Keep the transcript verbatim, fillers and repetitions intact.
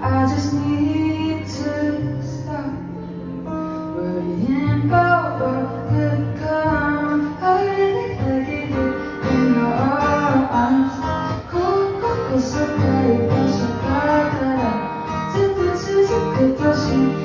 I just need to stop worrying about what could come. I really like it in your arms. Coco, so bright, so bright. ずっと続く年